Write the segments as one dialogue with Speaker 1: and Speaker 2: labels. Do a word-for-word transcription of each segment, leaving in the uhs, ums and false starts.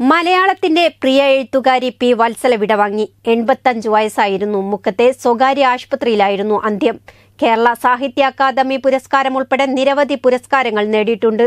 Speaker 1: മലയാളത്തിന്റെ പ്രിയ എഴുത്തുകാരി പി വത്സല വിടവാങ്ങി. എൺപത്തഞ്ച് വയസ്സായിരുന്നു. മുക്കത്തെ സ്വകാര്യ ആശുപത്രിയിലായിരുന്നു അന്ത്യം. കേരള സാഹിത്യ അക്കാദമി പുരസ്കാരം ഉൾപ്പെടെ നിരവധി പുരസ്കാരങ്ങൾ നേടിയിട്ടുണ്ട്.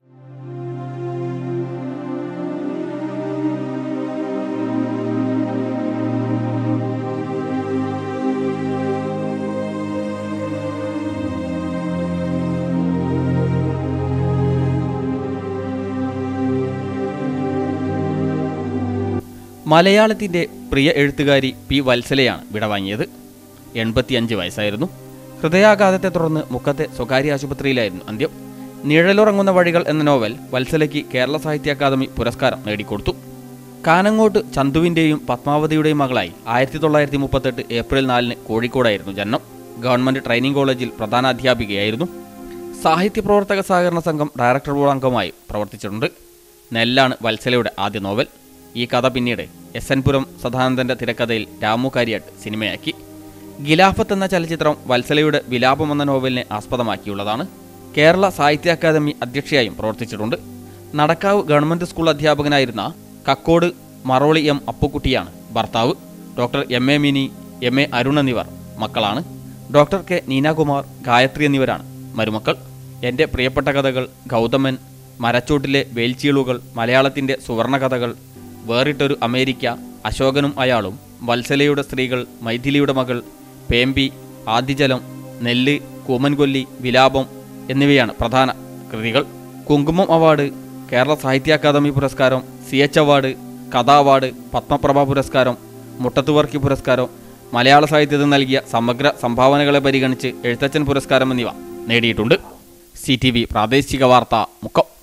Speaker 2: മലയാളത്തിൻ്റെ പ്രിയ എഴുത്തുകാരി പി വത്സലയാണ് വിടവാങ്ങിയത്. എൺപത്തിയഞ്ച് വയസ്സായിരുന്നു. ഹൃദയാഘാതത്തെ തുടർന്ന് മുക്കത്തെ സ്വകാര്യ ആശുപത്രിയിലായിരുന്നു അന്ത്യം. നിഴലുറങ്ങുന്ന വഴികൾ എന്ന നോവൽ വത്സലയ്ക്ക് കേരള സാഹിത്യ അക്കാദമി പുരസ്കാരം നേടിക്കൊടുത്തു. കാനങ്ങോട്ട് ചന്തുവിൻ്റെയും പത്മാവതിയുടെയും മകളായി ആയിരത്തി തൊള്ളായിരത്തി മുപ്പത്തെട്ട് ഏപ്രിൽ നാലിന് കോഴിക്കോടായിരുന്നു ജനനം. ഗവൺമെൻറ് ട്രെയിനിങ് കോളേജിൽ പ്രധാന അധ്യാപികയായിരുന്നു. സാഹിത്യ പ്രവർത്തക സഹകരണ സംഘം ഡയറക്ടർ ബോർഡ് അംഗമായി പ്രവർത്തിച്ചിട്ടുണ്ട്. നെല്ലാണ് വത്സലയുടെ ആദ്യ നോവൽ. ഈ കഥ പിന്നീട് എസ് എൻ പുരം സദാനന്ദൻ്റെ തിരക്കഥയിൽ രാമു കാര്യാട്ട് സിനിമയാക്കി. ഗിലാഫത്ത് എന്ന ചലച്ചിത്രം വത്സലയുടെ വിലാപം എന്ന നോവലിനെ ആസ്പദമാക്കിയുള്ളതാണ്. കേരള സാഹിത്യ അക്കാദമി അധ്യക്ഷയായും പ്രവർത്തിച്ചിട്ടുണ്ട്. നടക്കാവ് ഗവൺമെൻറ് സ്കൂൾ അധ്യാപകനായിരുന്ന കക്കോട് മറോളി എം അപ്പുക്കുട്ടിയാണ് ഭർത്താവ്. Doctor M A Mini, M A Arun എന്നിവർ മക്കളാണ്. ഡോക്ടർ കെ നീനാകുമാർ, ഗായത്രി എന്നിവരാണ് മരുമക്കൾ. എൻ്റെ പ്രിയപ്പെട്ട കഥകൾ, ഗൗതമൻ, മരച്ചോട്ടിലെ വേൽച്ചീളുകൾ, മലയാളത്തിൻ്റെ സുവർണ കഥകൾ, വേറിട്ടൊരു അമേരിക്ക, അശോകനും അയാളും, വത്സലയുടെ സ്ത്രീകൾ, മൈഥിലിയുടെ മകൾ, പേമ്പി, ആദിജലം, നെല്ല്, കൂമൻകൊല്ലി, വിലാപം എന്നിവയാണ് പ്രധാന കൃതികൾ. കുങ്കുമം അവാർഡ്, കേരള സാഹിത്യ അക്കാദമി പുരസ്കാരം, C H award, Katha award, Padmaprabha പുരസ്കാരം, മുട്ടത്തുവർക്കി പുരസ്കാരം, മലയാള സാഹിത്യത്തിൽ നൽകിയ സമഗ്ര സംഭാവനകളെ പരിഗണിച്ച് എഴുത്തച്ഛൻ പുരസ്കാരം എന്നിവ നേടിയിട്ടുണ്ട്. സി ടി വി പ്രാദേശിക വാർത്ത മുക്കം.